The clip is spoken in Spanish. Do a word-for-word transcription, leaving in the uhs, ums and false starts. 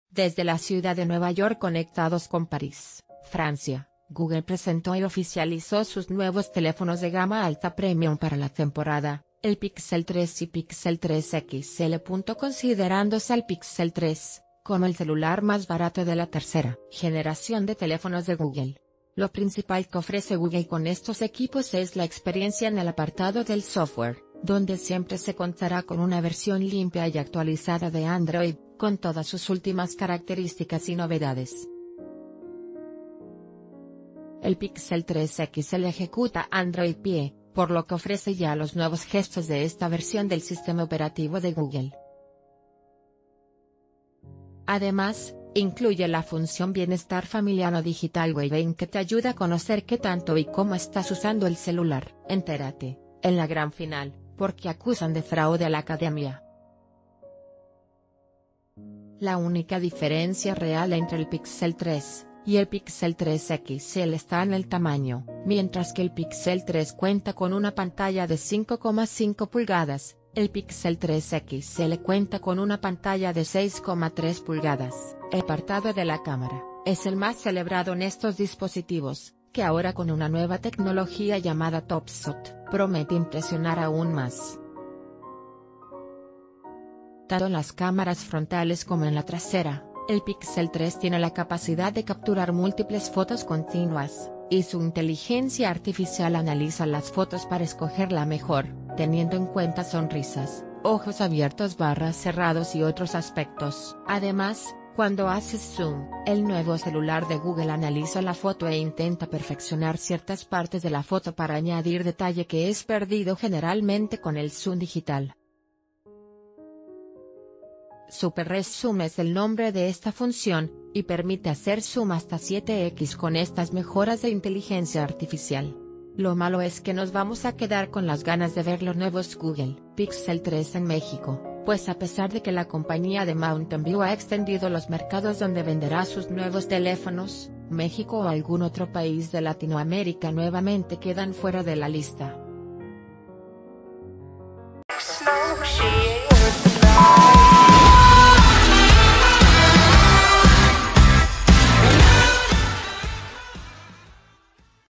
Desde la ciudad de Nueva York conectados con París, Francia, Google presentó y oficializó sus nuevos teléfonos de gama alta premium para la temporada, el Pixel tres y Pixel tres X L. Considerándose al Pixel tres como el celular más barato de la tercera generación de teléfonos de Google. Lo principal que ofrece Google con estos equipos es la experiencia en el apartado del software, donde siempre se contará con una versión limpia y actualizada de Android, con todas sus últimas características y novedades. El Pixel tres X L ejecuta Android Pie, por lo que ofrece ya los nuevos gestos de esta versión del sistema operativo de Google. Además, incluye la función Bienestar Familiar o Digital Wellbeing que te ayuda a conocer qué tanto y cómo estás usando el celular. Entérate, en la gran final, porque acusan de fraude a la academia. La única diferencia real entre el Pixel tres y el Pixel tres X L está en el tamaño, mientras que el Pixel tres cuenta con una pantalla de cinco coma cinco pulgadas, el Pixel tres X L cuenta con una pantalla de seis coma tres pulgadas. El apartado de la cámara es el más celebrado en estos dispositivos, que ahora con una nueva tecnología llamada TopShot, promete impresionar aún más. Tanto en las cámaras frontales como en la trasera, el Pixel tres tiene la capacidad de capturar múltiples fotos continuas, y su inteligencia artificial analiza las fotos para escoger la mejor, teniendo en cuenta sonrisas, ojos abiertos barras cerrados y otros aspectos. Además, cuando haces zoom, el nuevo celular de Google analiza la foto e intenta perfeccionar ciertas partes de la foto para añadir detalle que es perdido generalmente con el zoom digital. Super Res Zoom es el nombre de esta función, y permite hacer zoom hasta siete equis con estas mejoras de inteligencia artificial. Lo malo es que nos vamos a quedar con las ganas de ver los nuevos Google Pixel tres en México, pues a pesar de que la compañía de Mountain View ha extendido los mercados donde venderá sus nuevos teléfonos, México o algún otro país de Latinoamérica nuevamente quedan fuera de la lista.